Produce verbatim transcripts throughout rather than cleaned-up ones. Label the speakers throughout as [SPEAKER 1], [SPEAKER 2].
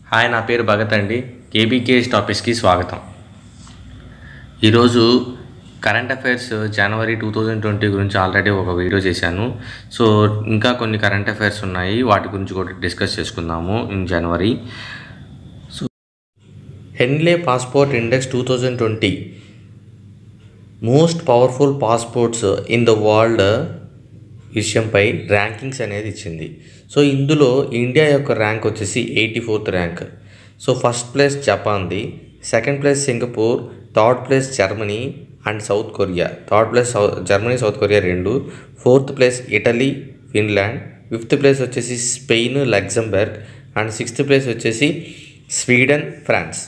[SPEAKER 1] Hi, నా పేరు భగత్ అండి. కేబీకేఎస్ టాపిక్స్కి స్వాగతం. ఈరోజు current affairs January two thousand twenty గురించి ఆల్రెడీ ఒక వీడియో చేశాను. సో ఇంకా కొన్ని కరెంట్ అఫైర్స్ ఉన్నాయి, వాటి గురించి కూడా డిస్కస్ చేసుకుందాము in January. So Henley passport index two thousand twenty most powerful passports in the world విషయంపై ర్యాంకింగ్స్ అనేది ఇచ్చింది. సో ఇందులో ఇండియా యొక్క ర్యాంక్ వచ్చేసి eighty fourth rank. So first place జపాన్ది, second place Singapore, third place Germany and South Korea. Third place so Germany South Korea రెండు, fourth place Italy Finland, fifth place వచ్చేసి Spain Luxembourg and sixth place వచ్చేసి Sweden France.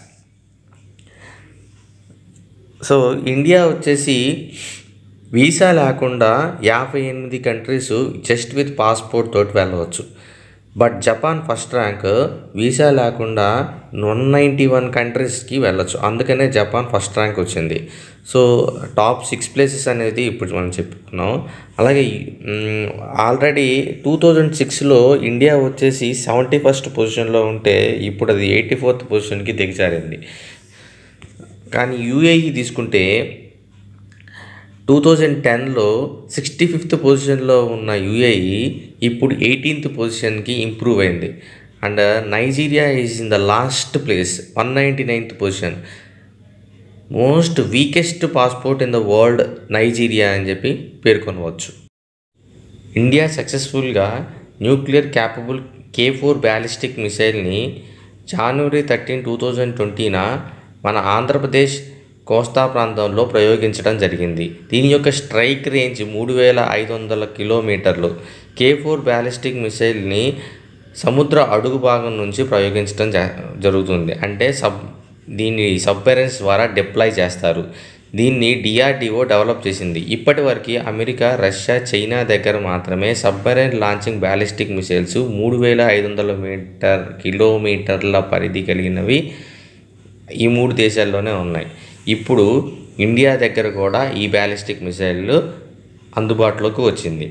[SPEAKER 1] So India వచ్చేసి visa లేకుండా యాభై ఎనిమిది countries just with passport తోటి వెళ్ళవచ్చు. But Japan first rank, visa లేకుండా వన్ నైంటీ వన్ కంట్రీస్కి వెళ్ళచ్చు. అందుకనే జపాన్ ఫస్ట్ ర్యాంక్ వచ్చింది. సో టాప్ సిక్స్ ప్లేసెస్ అనేది ఇప్పుడు మనం చెప్పుకున్నాం. అలాగే ఆల్రెడీ టూ థౌజండ్ సిక్స్లో ఇండియా వచ్చేసి సెవెంటీ ఫస్ట్ పొజిషన్లో ఉంటే ఇప్పుడు అది ఎయిటీ ఫోర్త్ పొజిషన్కి దిగజారింది. కానీ యూఏఈ తీసుకుంటే టూ థౌజండ్ టెన్లో సిక్స్టీ ఫిఫ్త్ పొజిషన్లో ఉన్న యూఏఈ ఇప్పుడు ఎయిటీన్త్ పొజిషన్కి ఇంప్రూవ్ అయింది. And Nigeria is in the last place, one ninety ninth position. Most weakest passport in the world Nigeria అని చెప్పి పేర్కొనవచ్చు. ఇండియా సక్సెస్ఫుల్గా nuclear capable K four ballistic మిసైల్ని జనవరి థర్టీన్ టూ థౌజండ్ ట్వంటీన మన ఆంధ్రప్రదేశ్ కోస్తా ప్రాంతంలో ప్రయోగించడం జరిగింది. దీని యొక్క స్ట్రైక్ రేంజ్ మూడు వేల ఐదు వందల కిలోమీటర్లు. కే ఫోర్ బ్యాలిస్టిక్ మిసైల్ని సముద్ర అడుగు భాగం నుంచి ప్రయోగించడం జరుగుతుంది. అంటే సబ్ దీన్ని సబ్మెరైన్స్ ద్వారా డిప్లాయ్ చేస్తారు. దీన్ని డిఆర్డిఓ డెవలప్ చేసింది. ఇప్పటి వరకు అమెరికా, రష్యా, చైనా దగ్గర మాత్రమే సబ్మెరైన్ లాంచింగ్ బ్యాలిస్టిక్ మిసైల్స్ మూడు వేల ఐదు వందల మీటర్ కిలోమీటర్ల పరిధి కలిగినవి ఈ మూడు దేశాల్లోనే ఉన్నాయి. ఇప్పుడు ఇండియా దగ్గర కూడా ఈ బ్యాలిస్టిక్ మిసైల్ అందుబాటులోకి వచ్చింది.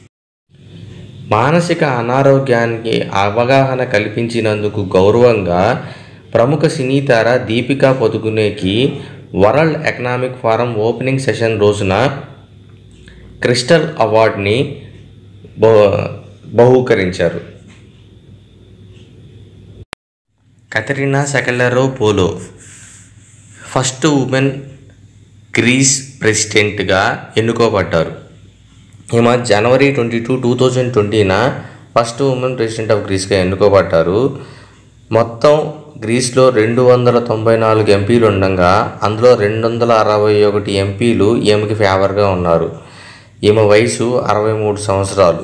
[SPEAKER 1] మానసిక అనారోగ్యానికి అవగాహన కల్పించినందుకు గౌరవంగా ప్రముఖ సినీ తార దీపికా పదుకునేకి World Economic Forum opening session రోజున క్రిస్టల్ అవార్డుని బహూకరించారు. Katerina Sakellaropoulou first women Greece ప్రెసిడెంట్గా ఎన్నుకోబడ్డారు. ఈమె January twenty two two thousand ట్వంటీన ఫస్ట్ ఉమెన్ ప్రెసిడెంట్ ఆఫ్ గ్రీస్గా ఎన్నుకోబడ్డారు. మొత్తం గ్రీస్లో రెండు వందల తొంభై నాలుగు ఎంపీలు ఉండగా అందులో రెండు వందల అరవై ఒకటి ఎంపీలు ఈమెకి ఫేవర్గా ఉన్నారు. ఈమె వయసు అరవై మూడు సంవత్సరాలు.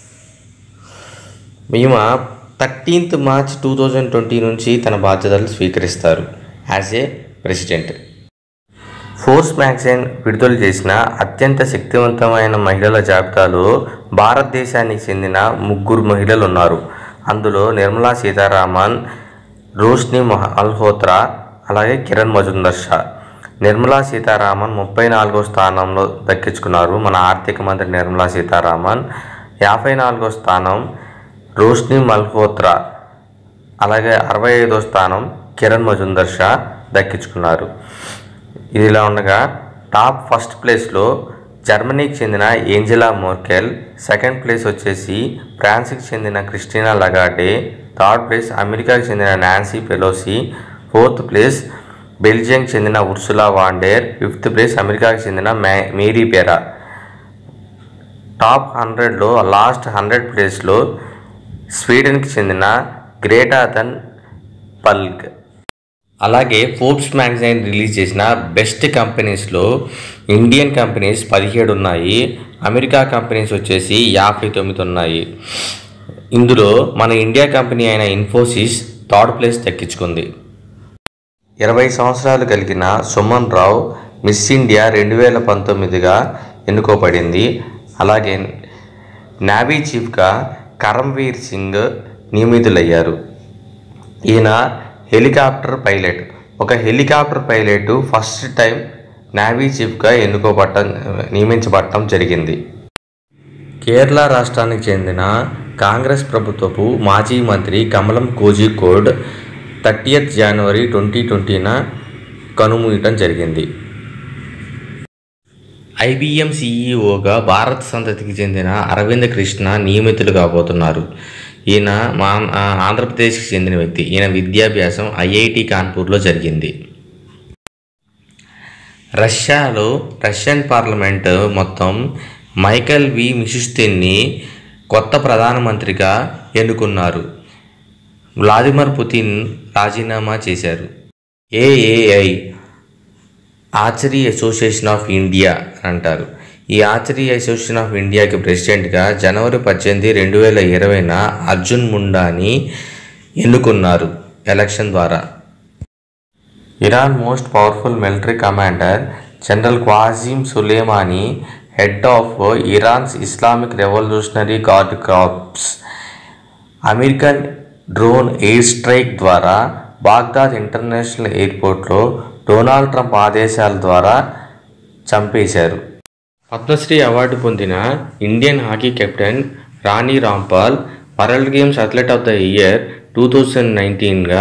[SPEAKER 1] ఈమె thirteenth March two thousand twenty నుంచి తన బాధ్యతలు స్వీకరిస్తారు as a president. Forbes magazine విడుదల చేసిన అత్యంత శక్తివంతమైన మహిళల జాబితాలో భారతదేశానికి చెందిన ముగ్గురు మహిళలు ఉన్నారు. అందులో నిర్మలా సీతారామన్, రోష్ని మల్హోత్రా, అలాగే కిరణ్ మజుందర్ షా. నిర్మలా సీతారామన్ ముప్పై నాలుగో స్థానంలో దక్కించుకున్నారు. మన ఆర్థిక మంత్రి నిర్మలా సీతారామన్. యాభై నాలుగో స్థానం రోష్ని మల్హోత్రా, అలాగే అరవై ఐదో స్థానం కిరణ్ మజుందర్ షా దక్కించుకున్నారు. ఇదిలా ఉండగా టాప్ ఫస్ట్ ప్లేస్లో జర్మనీకి చెందిన ఏంజెలా మోర్కెల్, సెకండ్ ప్లేస్ వచ్చేసి ఫ్రాన్స్కి చెందిన క్రిస్టినా లగార్డే, థర్డ్ ప్లేస్ అమెరికాకి చెందిన నాన్సీ పెలోసి, ఫోర్త్ ప్లేస్ బెల్జియంకి చెందిన ఉర్సులా వాండెర్, ఫిఫ్త్ ప్లేస్ అమెరికాకి చెందిన మే మేరీ పెరా. టాప్ హండ్రెడ్లో లాస్ట్ హండ్రెడ్ ప్లేస్లో స్వీడన్కి చెందిన గ్రేటా థన్ పల్గ్. అలాగే ఫోర్బ్స్ మ్యాగజైన్ రిలీజ్ చేసిన బెస్ట్ కంపెనీస్లో ఇండియన్ కంపెనీస్ పదిహేడు ఉన్నాయి, అమెరికా కంపెనీస్ వచ్చేసి యాభై తొమ్మిది ఉన్నాయి. ఇందులో మన ఇండియా కంపెనీ అయిన ఇన్ఫోసిస్ థర్డ్ ప్లేస్ దక్కించుకుంది. ఇరవై సంవత్సరాలు కలిగిన సుమన్ రావు మిస్ ఇండియా రెండు వేల పంతొమ్మిదిగా ఎన్నుకోబడింది. అలాగే నేవీ చీఫ్గా కరమ్వీర్ సింగ్ నియమితులయ్యారు. ఈయన హెలికాప్టర్ పైలట్. ఒక helicopter pilot first time navy చీఫ్గా ఎన్నుకోబట్టం నియమించబడటం జరిగింది. కేరళ రాష్ట్రానికి చెందిన కాంగ్రెస్ ప్రభుత్వపు మాజీ మంత్రి Kamalam Kozhikode thirtieth January twenty ట్వంటీన కనుమూయటం జరిగింది. ఐబిఎం సిఈఓగా భారత సంతతికి చెందిన అరవింద్ కృష్ణ నియమితులు కాబోతున్నారు. ఈయన మా ఆంధ్రప్రదేశ్కి చెందిన వ్యక్తి. ఈయన విద్యాభ్యాసం ఐఐటి కాన్పూర్లో జరిగింది. రష్యాలో రష్యన్ పార్లమెంట్ మొత్తం మైకెల్ వి మిషుస్తిన్ని కొత్త ప్రధానమంత్రిగా ఎన్నుకున్నారు. వ్లాదిమిర్ పుతిన్ రాజీనామా చేశారు. AAI archery association of India అంటారు. ఈ ఆర్చరీ అసోసియేషన్ ఆఫ్ ఇండియాకి ప్రెసిడెంట్గా జనవరి పద్దెనిమిది రెండు వేల ఇరవైన అర్జున్ ముండాని ఎన్నుకున్నారు ఎలక్షన్ ద్వారా. Iran most powerful military commander general Qasem Soleimani, head of Iran's Islamic revolutionary guard corps, American drone air strike ద్వారా బాగ్దాద్ ఇంటర్నేషనల్ ఎయిర్పోర్ట్లో డొనాల్డ్ ట్రంప్ ఆదేశాల ద్వారా చంపేశారు. పద్మశ్రీ అవార్డు పొందిన Indian hockey captain Rani Rampal world games athlete of the year two thousand నైన్టీన్గా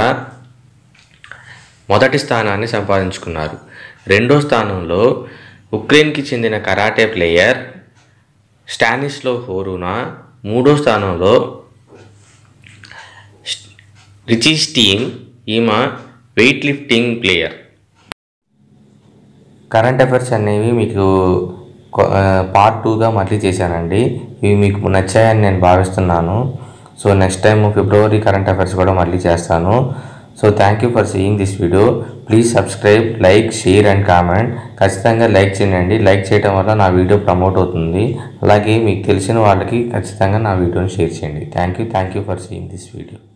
[SPEAKER 1] మొదటి స్థానాన్ని సంపాదించుకున్నారు. రెండో స్థానంలో ఉక్రెయిన్కి చెందిన కరాటే ప్లేయర్ స్టానిస్లో హోరునా, మూడో స్థానంలో రిచిస్టీన్, ఈమె weightlifting player. Current affairs అనేవి మీకు పార్ట్ టూగా మళ్ళీ చేశానండి. ఇవి మీకు నచ్చాయని నేను భావిస్తున్నాను. So next time February current affairs కూడా మళ్ళీ చేస్తాను. So thank you for seeing this video. Please subscribe, like, share and comment. ఖచ్చితంగా లైక్ చేయండి. లైక్ చేయడం వల్ల నా వీడియో ప్రమోట్ అవుతుంది. అలాగే మీకు తెలిసిన వాళ్ళకి ఖచ్చితంగా నా వీడియోని షేర్ చేయండి. Thank you thank you for seeing this video.